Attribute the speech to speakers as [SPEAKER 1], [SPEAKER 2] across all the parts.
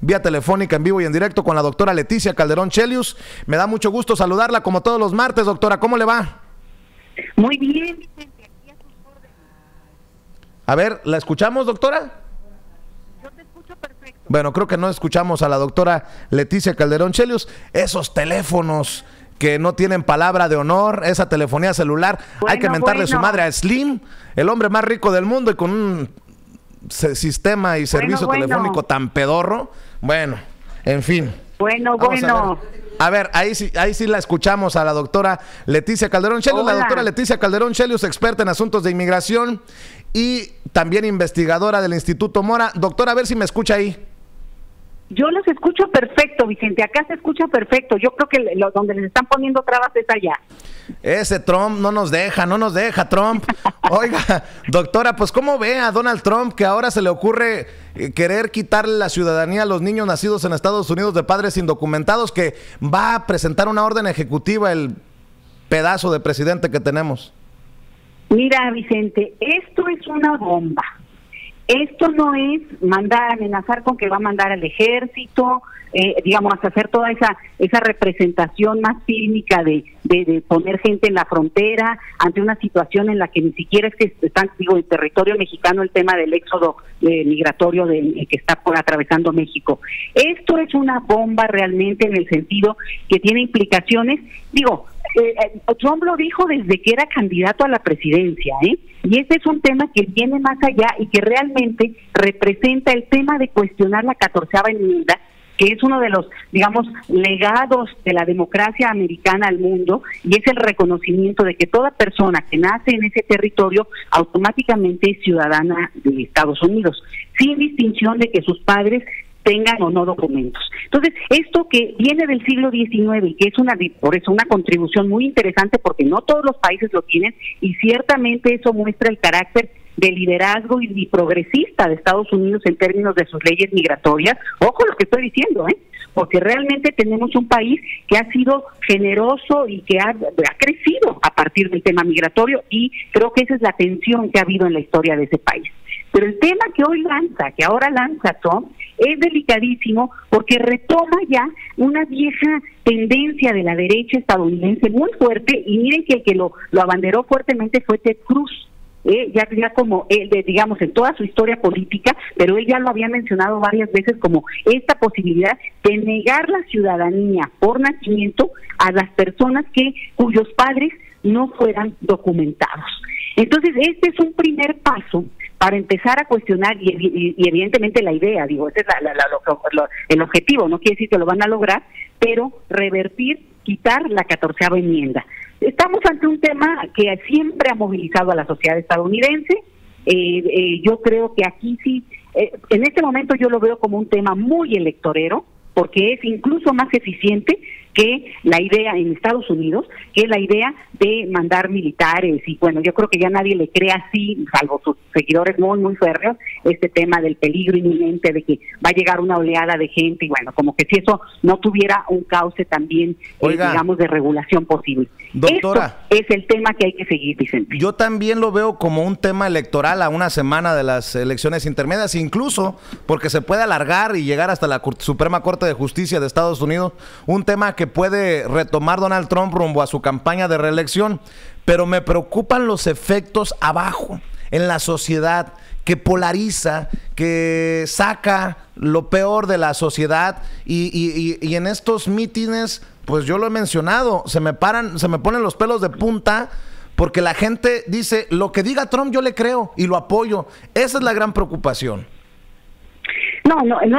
[SPEAKER 1] vía telefónica en vivo y en directo con la doctora Leticia Calderón Chelius. Me da mucho gusto saludarla como todos los martes, doctora. ¿Cómo le va?
[SPEAKER 2] Muy bien, Vicente, aquí a sus órdenes.
[SPEAKER 1] A ver, ¿la escuchamos, doctora?
[SPEAKER 2] Yo te escucho perfecto.
[SPEAKER 1] Bueno, creo que no escuchamos a la doctora Leticia Calderón Chelius. Esos teléfonos que no tienen palabra de honor, esa telefonía celular, hay que mentarle su madre a Slim, el hombre más rico del mundo y con un sistema y servicio telefónico tan pedorro. Bueno, en fin.
[SPEAKER 2] Bueno.
[SPEAKER 1] A ver, ahí sí la escuchamos a la doctora Leticia Calderón Chelius.
[SPEAKER 2] Hola.
[SPEAKER 1] La doctora Leticia Calderón Chelius, experta en asuntos de inmigración y también investigadora del Instituto Mora. Doctora, a ver si me escucha ahí.
[SPEAKER 2] Yo los escucho perfecto, Vicente, acá se escucha perfecto. Yo creo que donde les están poniendo trabas es allá.
[SPEAKER 1] Ese Trump no nos deja, Trump. Oiga, doctora, pues ¿cómo ve a Donald Trump que ahora se le ocurre querer quitarle la ciudadanía a los niños nacidos en Estados Unidos de padres indocumentados, que va a presentar una orden ejecutiva, el pedazo de presidente que tenemos?
[SPEAKER 2] Mira, Vicente, esto es una bomba. Esto no es amenazar con que va a mandar al ejército, digamos, hacer toda esa representación más fílmica de poner gente en la frontera ante una situación en la que ni siquiera es que están, en territorio mexicano, el tema del éxodo migratorio que está atravesando México. Esto es una bomba realmente, en el sentido que tiene implicaciones, Trump lo dijo desde que era candidato a la presidencia, y este es un tema que viene más allá y que realmente representa el tema de cuestionar la 14ª enmienda, que es uno de los, legados de la democracia americana al mundo, y es el reconocimiento de que toda persona que nace en ese territorio automáticamente es ciudadana de Estados Unidos, sin distinción de que sus padres tengan o no documentos. Entonces, esto que viene del siglo XIX y que es por eso una contribución muy interesante, porque no todos los países lo tienen, y ciertamente eso muestra el carácter de liderazgo y progresista de Estados Unidos en términos de sus leyes migratorias. Ojo lo que estoy diciendo, porque realmente tenemos un país que ha sido generoso y que ha crecido a partir del tema migratorio, y creo que esa es la tensión que ha habido en la historia de ese país. Pero el tema que ahora lanza Trump, es delicadísimo, porque retoma ya una vieja tendencia de la derecha estadounidense muy fuerte, y miren que el que lo abanderó fuertemente fue Ted Cruz. Ya como él, en toda su historia política, pero él ya lo había mencionado varias veces como esta posibilidad de negar la ciudadanía por nacimiento a las personas cuyos padres no fueran documentados. Entonces, este es un primer paso para empezar a cuestionar, y evidentemente la idea, ese es el objetivo, no quiere decir que lo van a lograr, pero quitar la 14ª enmienda. Estamos ante un tema que siempre ha movilizado a la sociedad estadounidense. Yo creo que aquí sí, en este momento yo lo veo como un tema muy electorero, porque es incluso más eficiente que la idea en Estados Unidos, que la idea de mandar militares. Y bueno, yo creo que ya nadie le cree así, salvo sus seguidores muy, muy férreos, este tema del peligro inminente de que va a llegar una oleada de gente, y bueno, como que si eso no tuviera un cauce también, de regulación posible.
[SPEAKER 1] Doctora,
[SPEAKER 2] esto es el tema que hay que seguir, Vicente.
[SPEAKER 1] Yo también lo veo como un tema electoral a una semana de las elecciones intermedias, incluso porque se puede alargar y llegar hasta la Suprema Corte de Justicia de Estados Unidos, un tema que puede retomar Donald Trump rumbo a su campaña de reelección, pero me preocupan los efectos abajo, en la sociedad, que polariza, que saca lo peor de la sociedad, y en estos mítines, pues yo lo he mencionado, se me ponen los pelos de punta, porque la gente dice, lo que diga Trump yo le creo y lo apoyo. Esa es la gran preocupación.
[SPEAKER 2] No,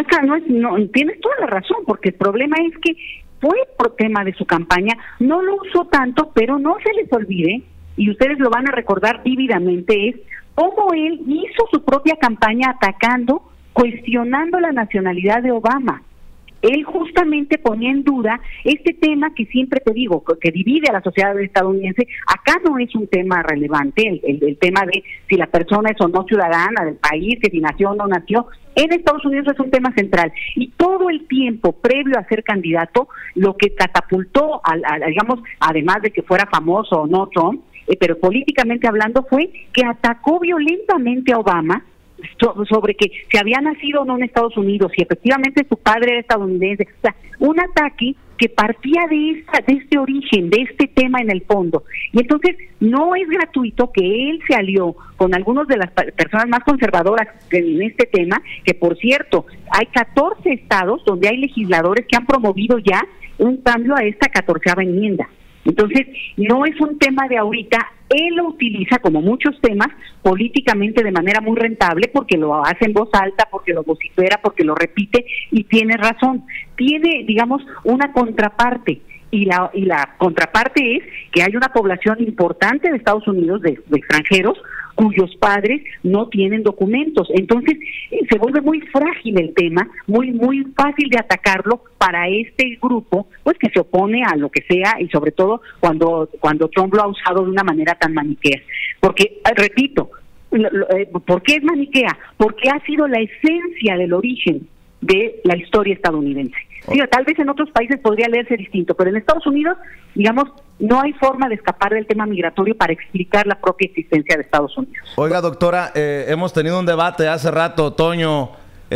[SPEAKER 2] tienes toda la razón, porque el problema es que fue por tema de su campaña, no lo usó tanto, pero no se les olvide, y ustedes lo van a recordar vívidamente, es cómo él hizo su propia campaña atacando, cuestionando la nacionalidad de Obama. Él justamente ponía en duda este tema que siempre te digo, que divide a la sociedad estadounidense. Acá no es un tema relevante, el tema de si la persona es o no ciudadana del país, que si nació o no nació. En Estados Unidos es un tema central, y todo el tiempo previo a ser candidato, lo que catapultó, digamos, además de que fuera famoso o no Trump, pero políticamente hablando, fue que atacó violentamente a Obama sobre que si había nacido o no en Estados Unidos, si efectivamente su padre era estadounidense, o sea, un ataque que partía de este origen, de este tema en el fondo. Y entonces no es gratuito que él se alió con algunos de las personas más conservadoras en este tema, que por cierto, hay 14 estados donde hay legisladores que han promovido ya un cambio a esta 14ª enmienda. Entonces, no es un tema de ahorita, él lo utiliza como muchos temas políticamente de manera muy rentable porque lo hace en voz alta, porque lo vocifera, porque lo repite y tiene razón. Tiene, digamos, una contraparte y la contraparte es que hay una población importante de Estados Unidos, de extranjeros, cuyos padres no tienen documentos. Entonces, se vuelve muy frágil el tema, muy fácil de atacarlo para este grupo, pues que se opone a lo que sea, y sobre todo cuando Trump lo ha usado de una manera tan maniquea. Porque, repito, ¿por qué es maniquea? Porque ha sido la esencia del origen de la historia estadounidense. Sí, tal vez en otros países podría leerse distinto, pero en Estados Unidos, digamos, no hay forma de escapar del tema migratorio para explicar la propia existencia de Estados Unidos.
[SPEAKER 1] Oiga, doctora, hemos tenido un debate hace rato, Toño,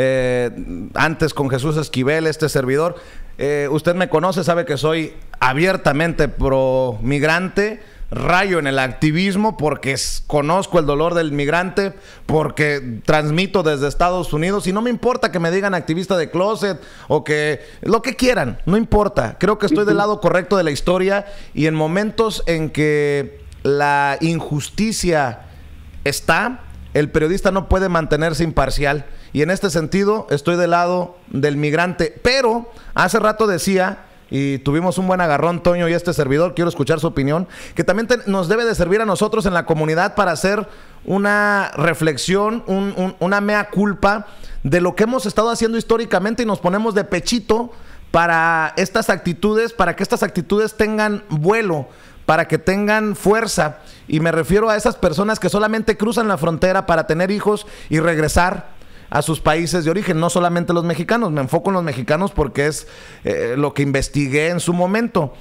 [SPEAKER 1] antes con Jesús Esquivel, este servidor. Usted me conoce, sabe que soy abiertamente pro migrante, rayo en el activismo porque conozco el dolor del migrante, porque transmito desde Estados Unidos y no me importa que me digan activista de closet o que lo que quieran, no importa. Creo que estoy del lado correcto de la historia y en momentos en que la injusticia está, el periodista no puede mantenerse imparcial y en este sentido estoy del lado del migrante. Pero hace rato decía, y tuvimos un buen agarrón, Toño y este servidor, quiero escuchar su opinión, que también nos debe de servir a nosotros en la comunidad para hacer una reflexión, una mea culpa de lo que hemos estado haciendo históricamente y nos ponemos de pechito para estas actitudes, para que estas actitudes tengan vuelo, para que tengan fuerza. Y me refiero a esas personas que solamente cruzan la frontera para tener hijos y regresar a sus países de origen, no solamente los mexicanos. Me enfoco en los mexicanos porque es lo que investigué en su momento.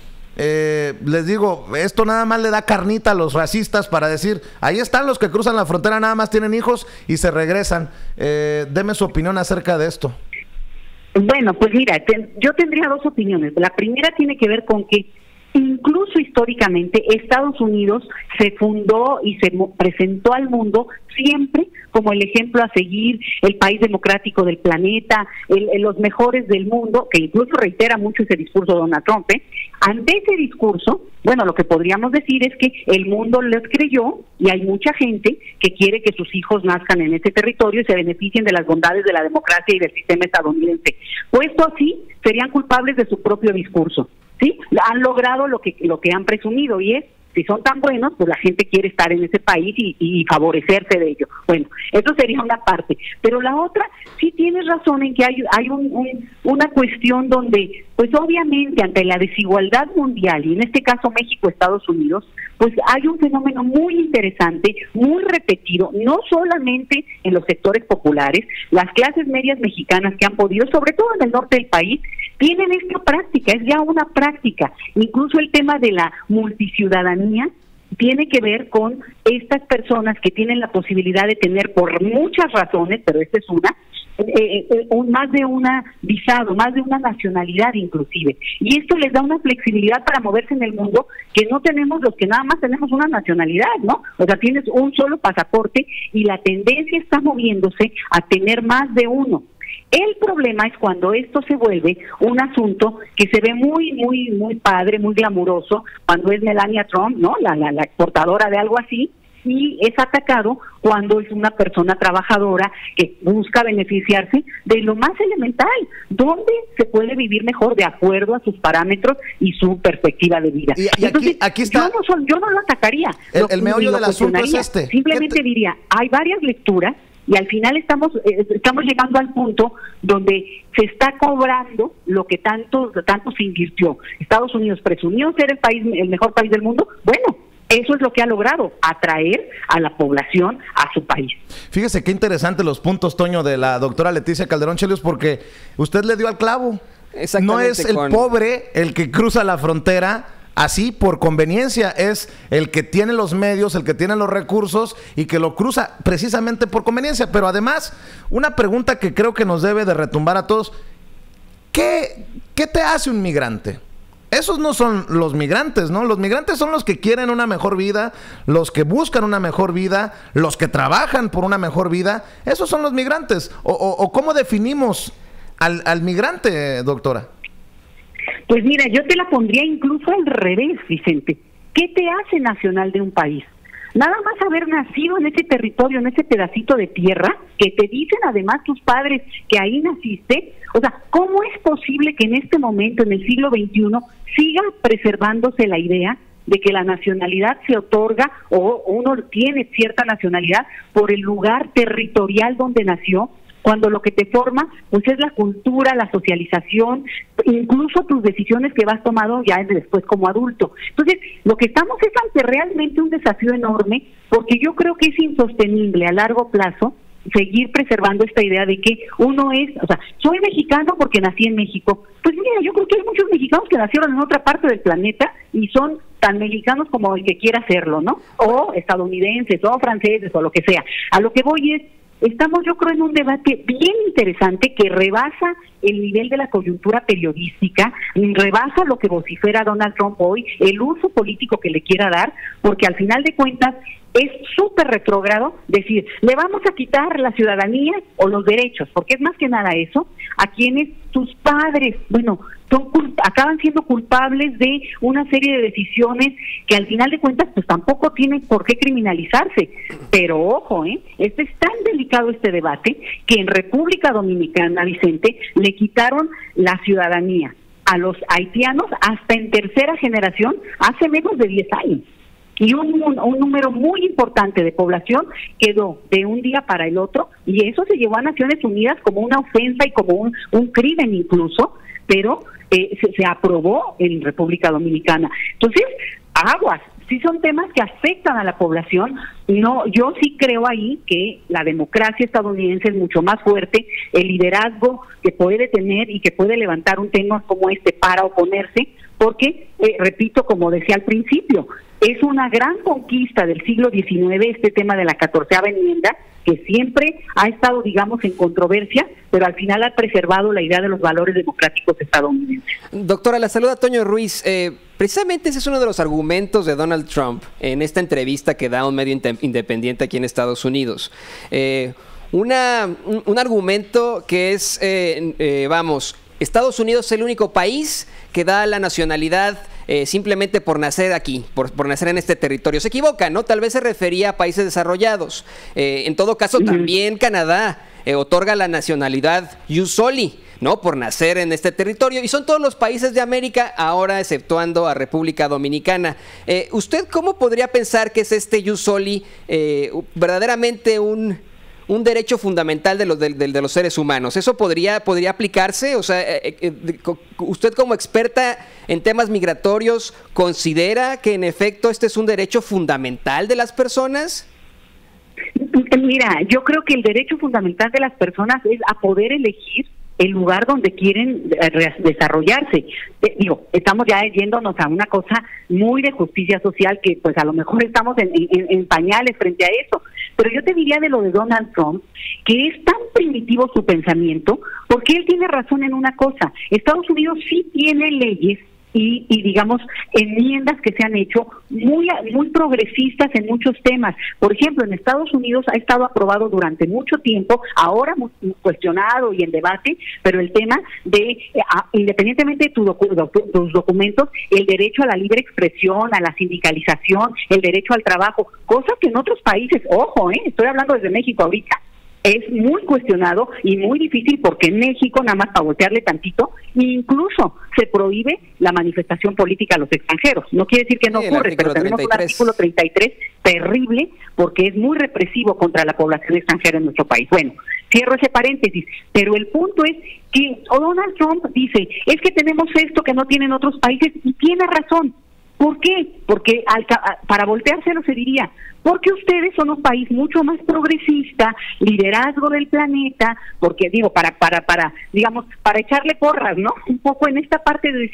[SPEAKER 1] Les digo, esto nada más le da carnita a los racistas para decir, ahí están los que cruzan la frontera, nada más tienen hijos y se regresan. Deme su opinión acerca de esto.
[SPEAKER 2] Bueno, pues mira, yo tendría dos opiniones. La primera tiene que ver con que incluso históricamente Estados Unidos se fundó y se presentó al mundo siempre como el ejemplo a seguir, el país democrático del planeta, los mejores del mundo, que incluso reitera mucho ese discurso de Donald Trump. Ante ese discurso, bueno, lo que podríamos decir es que el mundo les creyó y hay mucha gente que quiere que sus hijos nazcan en ese territorio y se beneficien de las bondades de la democracia y del sistema estadounidense. Puesto así, serían culpables de su propio discurso. ¿Sí? Han logrado lo que han presumido y es, si son tan buenos, pues la gente quiere estar en ese país y favorecerse de ello. Bueno, eso sería una parte. Pero la otra, sí tienes razón en que hay una cuestión donde, pues obviamente ante la desigualdad mundial, y en este caso México, Estados Unidos, pues hay un fenómeno muy interesante, muy repetido, no solamente en los sectores populares, las clases medias mexicanas que han podido, sobre todo en el norte del país, tienen esta práctica, es ya una práctica. Incluso el tema de la multiciudadanía tiene que ver con estas personas que tienen la posibilidad de tener, por muchas razones, pero esta es una, más de una visado, más de una nacionalidad inclusive. Y esto les da una flexibilidad para moverse en el mundo que no tenemos los que nada más tenemos una nacionalidad, ¿no? O sea, tienes un solo pasaporte y la tendencia está moviéndose a tener más de uno. El problema es cuando esto se vuelve un asunto que se ve muy padre, muy glamuroso, cuando es Melania Trump, ¿no? La portadora de algo así, y es atacado cuando es una persona trabajadora que busca beneficiarse de lo más elemental, donde se puede vivir mejor de acuerdo a sus parámetros y su perspectiva de vida.
[SPEAKER 1] Y entonces, aquí está,
[SPEAKER 2] yo no lo atacaría.
[SPEAKER 1] El meollo del asunto es este.
[SPEAKER 2] Simplemente diría, hay varias lecturas y al final estamos llegando al punto donde se está cobrando lo que tanto se invirtió. Estados Unidos presumió ser el mejor país del mundo. Bueno, eso es lo que ha logrado, atraer a la población a su país.
[SPEAKER 1] Fíjese qué interesante los puntos, Toño, de la doctora Leticia Calderón Chelios, porque usted le dio al clavo. No es el pobre el que cruza la frontera así por conveniencia, es el que tiene los medios, el que tiene los recursos y que lo cruza precisamente por conveniencia. Pero además, una pregunta que creo que nos debe de retumbar a todos: ¿qué te hace un migrante? Esos no son los migrantes, ¿no? Los migrantes son los que quieren una mejor vida, los que buscan una mejor vida, los que trabajan por una mejor vida. Esos son los migrantes. ¿O cómo definimos al migrante, doctora?
[SPEAKER 2] Pues mira, yo te la pondría incluso al revés, Vicente. ¿Qué te hace nacional de un país? Nada más haber nacido en ese territorio, en ese pedacito de tierra, que te dicen además tus padres que ahí naciste. O sea, ¿cómo es posible que en este momento, en el siglo XXI, siga preservándose la idea de que la nacionalidad se otorga o uno tiene cierta nacionalidad por el lugar territorial donde nació, cuando lo que te forma pues es la cultura, la socialización, incluso tus decisiones que vas tomando ya después como adulto? Entonces, lo que estamos es ante realmente un desafío enorme, porque yo creo que es insostenible a largo plazo seguir preservando esta idea de que uno es, o sea, soy mexicano porque nací en México. Pues mira, yo creo que hay muchos mexicanos que nacieron en otra parte del planeta y son tan mexicanos como el que quiera hacerlo, ¿no? O estadounidenses, o franceses, o lo que sea. A lo que voy es, estamos yo creo en un debate bien interesante que rebasa el nivel de la coyuntura periodística, rebasa lo que vocifera Donald Trump hoy, el uso político que le quiera dar, porque al final de cuentas es súper retrógrado decir, le vamos a quitar la ciudadanía o los derechos, porque es más que nada eso, a quienes tus padres, bueno, acaban siendo culpables de una serie de decisiones que al final de cuentas pues tampoco tienen por qué criminalizarse. Pero ojo, es tan delicado este debate que en República Dominicana, Vicente, le quitaron la ciudadanía a los haitianos hasta en tercera generación hace menos de 10 años. Y un número muy importante de población quedó de un día para el otro, y eso se llevó a Naciones Unidas como una ofensa y como un crimen incluso, pero se aprobó en República Dominicana. Entonces, aguas, sí son temas que afectan a la población. No, yo sí creo ahí que la democracia estadounidense es mucho más fuerte, el liderazgo que puede tener y que puede levantar un tema como este para oponerse, porque, repito, como decía al principio, es una gran conquista del siglo XIX este tema de la 14ª enmienda, que siempre ha estado, digamos, en controversia, pero al final ha preservado la idea de los valores democráticos estadounidenses.
[SPEAKER 3] Doctora, la saluda Toño Ruiz. Precisamente ese es uno de los argumentos de Donald Trump en esta entrevista que da a un medio independiente aquí en Estados Unidos. Un argumento que es, Estados Unidos es el único país que da la nacionalidad simplemente por nacer aquí, por nacer en este territorio. Se equivoca, ¿no? Tal vez se refería a países desarrollados. En todo caso, también Canadá otorga la nacionalidad jus soli, ¿no? Por nacer en este territorio. Y son todos los países de América, ahora exceptuando a República Dominicana. ¿Usted cómo podría pensar que es este jus soli verdaderamente un derecho fundamental de los seres humanos? ¿Eso podría aplicarse? O sea, usted como experta en temas migratorios, ¿considera que en efecto este es un derecho fundamental de las personas?
[SPEAKER 2] Mira, yo creo que el derecho fundamental de las personas es a poder elegir el lugar donde quieren desarrollarse. Estamos ya yéndonos a una cosa muy de justicia social que pues a lo mejor estamos en pañales frente a eso. Pero yo te diría de lo de Donald Trump, que es tan primitivo su pensamiento, porque él tiene razón en una cosa. Estados Unidos sí tiene leyes y digamos enmiendas que se han hecho muy progresistas en muchos temas. Por ejemplo, en Estados Unidos ha estado aprobado durante mucho tiempo, ahora muy cuestionado y en debate, pero el tema de independientemente de tus documentos, el derecho a la libre expresión, a la sindicalización, el derecho al trabajo, cosas que en otros países, ojo, estoy hablando desde México ahorita, es muy cuestionado y muy difícil, porque en México, nada más para voltearle tantito, incluso se prohíbe la manifestación política a los extranjeros. No quiere decir que no ocurre, pero tenemos 33. Un artículo 33 terrible, porque es muy represivo contra la población extranjera en nuestro país. Bueno, cierro ese paréntesis, pero el punto es que Donald Trump dice, es que tenemos esto que no tienen otros países, y tiene razón. ¿Por qué? Porque para volteárselo se diría, porque ustedes son un país mucho más progresista, liderazgo del planeta, porque digo, para echarle porras, ¿no? Un poco en esta parte de decir,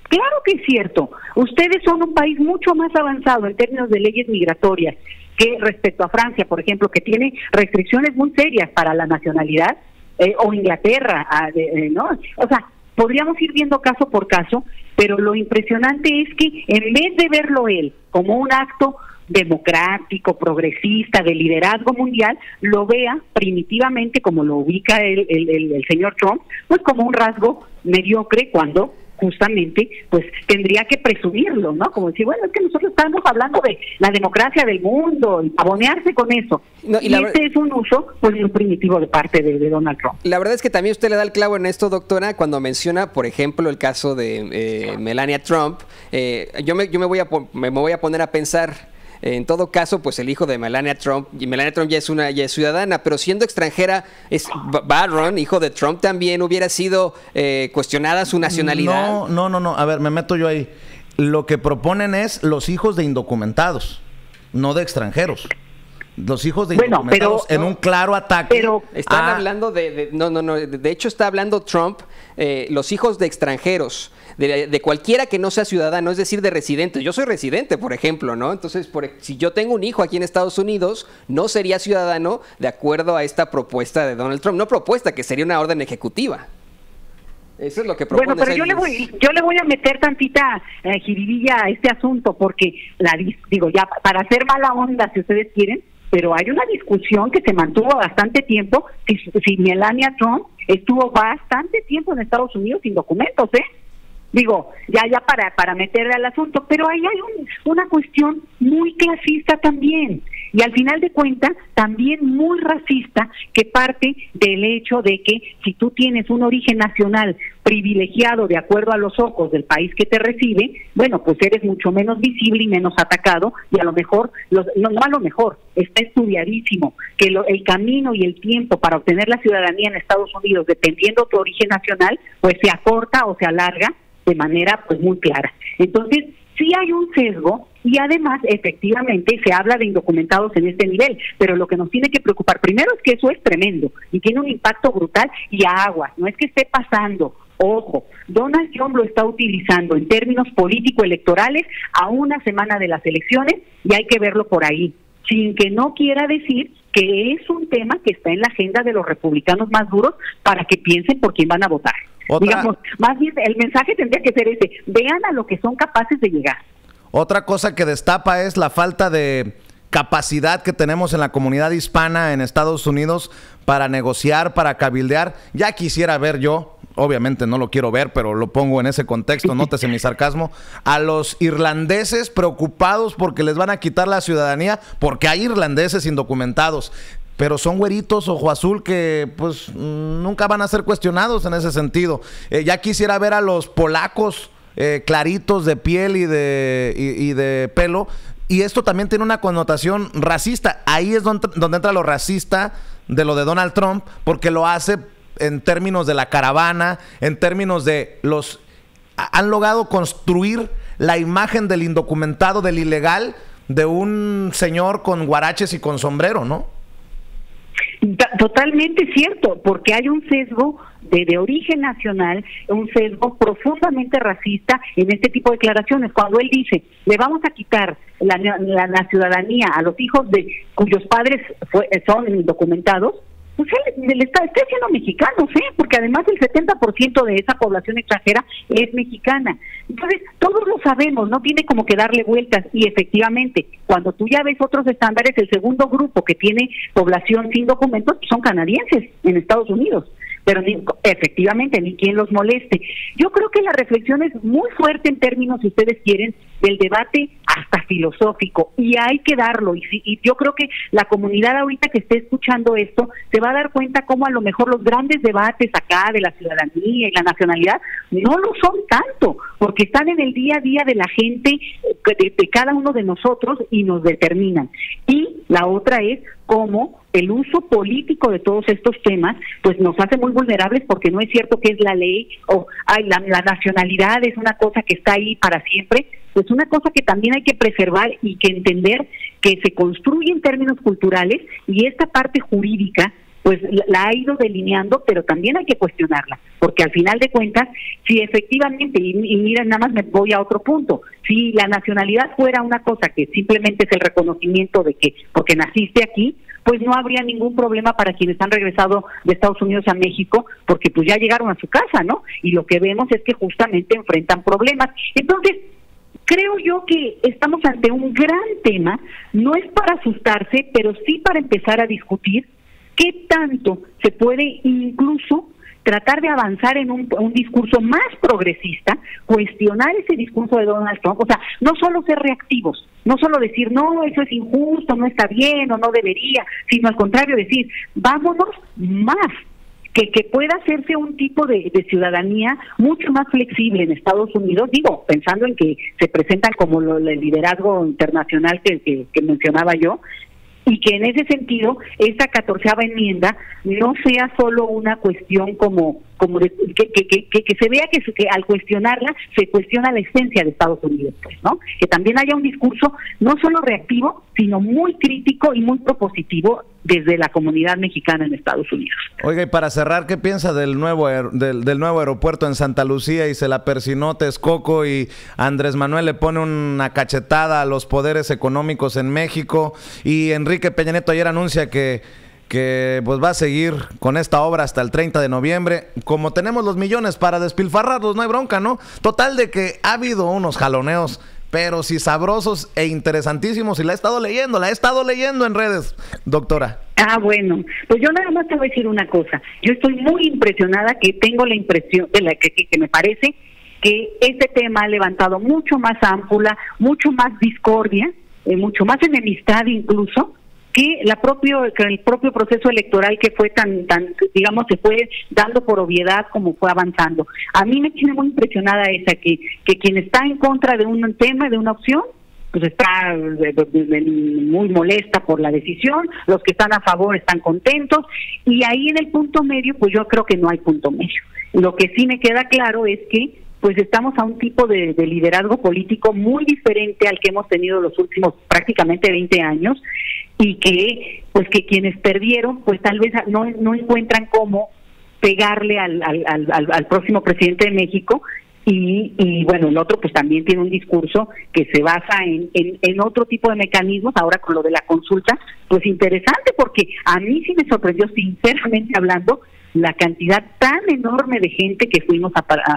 [SPEAKER 2] Claro que es cierto. Ustedes son un país mucho más avanzado en términos de leyes migratorias que respecto a Francia, por ejemplo, que tiene restricciones muy serias para la nacionalidad, o Inglaterra, ¿no? O sea, podríamos ir viendo caso por caso, pero lo impresionante es que en vez de verlo él como un acto democrático, progresista, de liderazgo mundial, lo vea primitivamente, como lo ubica el señor Trump, pues como un rasgo mediocre, cuando justamente pues tendría que presumirlo, ¿no? Como decir, bueno, es que nosotros estamos hablando de la democracia del mundo y pavonearse con eso. No, y este es un uso pues muy primitivo de parte de Donald Trump.
[SPEAKER 3] La verdad es que también usted le da el clavo en esto, doctora, cuando menciona, por ejemplo, el caso de Melania Trump. Yo me voy a poner a pensar. En todo caso, pues el hijo de Melania Trump, y Melania Trump ya es ciudadana, pero siendo extranjera, Barron, hijo de Trump, también hubiera sido cuestionada su nacionalidad.
[SPEAKER 1] No, a ver, me meto yo ahí. Lo que proponen es los hijos de indocumentados, no de extranjeros. Los hijos de indocumentados en un claro ataque.
[SPEAKER 3] Pero están hablando de hecho está hablando Trump, los hijos de extranjeros. De cualquiera que no sea ciudadano, es decir, de residentes. Yo soy residente, por ejemplo, ¿no? Entonces, si yo tengo un hijo aquí en Estados Unidos, no sería ciudadano de acuerdo a esta propuesta de Donald Trump. No propuesta, que sería una orden ejecutiva. Eso es lo que propone.
[SPEAKER 2] Bueno, pero yo le voy a meter tantita jiribilla a este asunto, porque digo, ya para hacer mala onda, si ustedes quieren, pero hay una discusión que se mantuvo bastante tiempo, si Melania Trump estuvo bastante tiempo en Estados Unidos sin documentos, Digo, ya para meterle al asunto, pero ahí hay una cuestión muy clasista también, y al final de cuentas también muy racista, que parte del hecho de que si tú tienes un origen nacional privilegiado de acuerdo a los ojos del país que te recibe, bueno, pues eres mucho menos visible y menos atacado, y a lo mejor, está estudiadísimo que el camino y el tiempo para obtener la ciudadanía en Estados Unidos, dependiendo de tu origen nacional, pues se acorta o se alarga de manera pues muy clara. Entonces, sí hay un sesgo, y además, efectivamente, se habla de indocumentados en este nivel, pero lo que nos tiene que preocupar primero es que eso es tremendo y tiene un impacto brutal, y aguas, no es que esté pasando. Ojo, Donald Trump lo está utilizando en términos político-electorales a una semana de las elecciones, y hay que verlo por ahí, sin que no quiera decir que es un tema que está en la agenda de los republicanos más duros para que piensen por quién van a votar. Digamos, más bien el mensaje tendría que ser ese: vean a lo que son capaces de llegar.
[SPEAKER 1] Otra cosa que destapa es la falta de capacidad que tenemos en la comunidad hispana en Estados Unidos para negociar, para cabildear. Ya quisiera ver yo, obviamente no lo quiero ver, pero lo pongo en ese contexto, nótese mi sarcasmo, a los irlandeses preocupados porque les van a quitar la ciudadanía, porque hay irlandeses indocumentados, pero son güeritos, ojo azul, que pues nunca van a ser cuestionados en ese sentido. Ya quisiera ver a los polacos claritos de piel y de pelo, y esto también tiene una connotación racista. Ahí es donde entra lo racista de lo de Donald Trump, porque lo hace en términos de la caravana, en términos de han logrado construir la imagen del indocumentado, del ilegal, de un señor con guaraches y con sombrero, ¿no?
[SPEAKER 2] Totalmente cierto, porque hay un sesgo de origen nacional, un sesgo profundamente racista en este tipo de declaraciones. Cuando él dice, le vamos a quitar la ciudadanía a los hijos de cuyos padres son indocumentados, pues él está siendo mexicano, porque además el 70% de esa población extranjera es mexicana. Entonces, todos lo sabemos, no tiene como que darle vueltas, y efectivamente, cuando tú ya ves otros estándares, el segundo grupo que tiene población sin documentos son canadienses en Estados Unidos, pero efectivamente ni quien los moleste. Yo creo que la reflexión es muy fuerte en términos, si ustedes quieren, del debate hasta filosófico, y hay que darlo, y yo creo que la comunidad ahorita que esté escuchando esto se va a dar cuenta cómo a lo mejor los grandes debates acá de la ciudadanía y la nacionalidad no lo son tanto, porque están en el día a día de la gente, de cada uno de nosotros, y nos determinan. Y la otra es cómo el uso político de todos estos temas pues nos hace muy vulnerables, porque no es cierto que es la ley o la nacionalidad es una cosa que está ahí para siempre. Es una cosa que también hay que preservar y que entender que se construye en términos culturales, y esta parte jurídica pues la ha ido delineando, pero también hay que cuestionarla, porque al final de cuentas, si efectivamente, y miren, nada más me voy a otro punto, si la nacionalidad fuera una cosa que simplemente es el reconocimiento de que porque naciste aquí, pues no habría ningún problema para quienes han regresado de Estados Unidos a México, porque pues ya llegaron a su casa, ¿no? Y lo que vemos es que justamente enfrentan problemas. Entonces, creo yo que estamos ante un gran tema, no es para asustarse, pero sí para empezar a discutir qué tanto se puede incluso tratar de avanzar en un discurso más progresista, cuestionar ese discurso de Donald Trump, o sea, no solo ser reactivos, no solo decir, no, eso es injusto, no está bien o no debería, sino al contrario decir, vámonos más, que pueda hacerse un tipo de ciudadanía mucho más flexible en Estados Unidos, digo, pensando en que se presentan como el liderazgo internacional que mencionaba yo, y que en ese sentido esta 14ª enmienda no sea solo una cuestión como de, que se vea que al cuestionarla se cuestiona la esencia de Estados Unidos, pues, ¿no? Que también haya un discurso no solo reactivo, sino muy crítico y muy propositivo desde la comunidad mexicana en Estados Unidos.
[SPEAKER 1] Oiga, y para cerrar, ¿qué piensa del nuevo aeropuerto en Santa Lucía? Y se la persinó Texcoco y Andrés Manuel le pone una cachetada a los poderes económicos en México, y Enrique Peña Nieto ayer anuncia que pues va a seguir con esta obra hasta el 30 de noviembre. Como tenemos los millones para despilfarrarlos, no hay bronca, ¿no? Total de que ha habido unos jaloneos, pero sí sabrosos e interesantísimos, y la he estado leyendo en redes, doctora.
[SPEAKER 2] Ah, bueno, pues yo nada más te voy a decir una cosa. Yo estoy muy impresionada, que tengo la impresión que me parece que este tema ha levantado mucho más ámpula, mucho más discordia, mucho más enemistad incluso, que el propio proceso electoral, que fue tan digamos, se fue dando por obviedad como fue avanzando. A mí me tiene muy impresionada esa, que quien está en contra de un tema, de una opción, pues está muy molesta por la decisión, los que están a favor están contentos, y ahí en el punto medio, pues yo creo que no hay punto medio. Lo que sí me queda claro es que pues estamos a un tipo de liderazgo político muy diferente al que hemos tenido los últimos prácticamente 20 años, y que pues que quienes perdieron pues tal vez no encuentran cómo pegarle al próximo presidente de México, y bueno, el otro pues también tiene un discurso que se basa en otro tipo de mecanismos. Ahora con lo de la consulta, pues interesante, porque a mí sí me sorprendió, sinceramente hablando, la cantidad tan enorme de gente que fuimos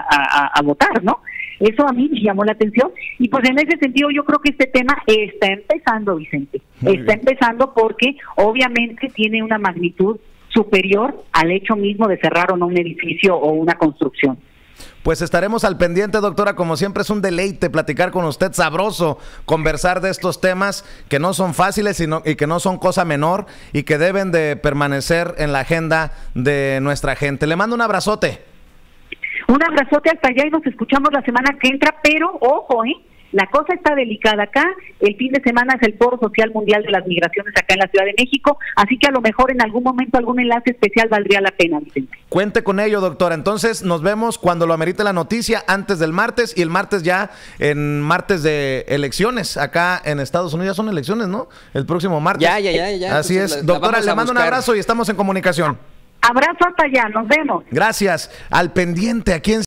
[SPEAKER 2] a votar, ¿no? Eso a mí me llamó la atención, y pues en ese sentido yo creo que este tema está empezando, Vicente. Está empezando porque obviamente tiene una magnitud superior al hecho mismo de cerrar o no un edificio o una construcción.
[SPEAKER 1] Pues estaremos al pendiente, doctora. Como siempre, es un deleite platicar con usted, sabroso conversar de estos temas que no son fáciles y que no son cosa menor, y que deben de permanecer en la agenda de nuestra gente. Le mando un abrazote.
[SPEAKER 2] Un abrazote hasta allá, y nos escuchamos la semana que entra, pero ojo, la cosa está delicada acá. El fin de semana es el Foro Social Mundial de las Migraciones acá en la Ciudad de México, así que a lo mejor en algún momento algún enlace especial valdría la pena, Vicente.
[SPEAKER 1] Cuente con ello, doctora. Entonces nos vemos cuando lo amerite la noticia, antes del martes, y el martes ya en martes de elecciones. Acá en Estados Unidos son elecciones, ¿no? El próximo martes.
[SPEAKER 3] Ya.
[SPEAKER 1] Así
[SPEAKER 3] Entonces,
[SPEAKER 1] es. Doctora, le mando un abrazo y estamos en comunicación.
[SPEAKER 2] Abrazo hasta allá, nos vemos.
[SPEAKER 1] Gracias. Al pendiente aquí en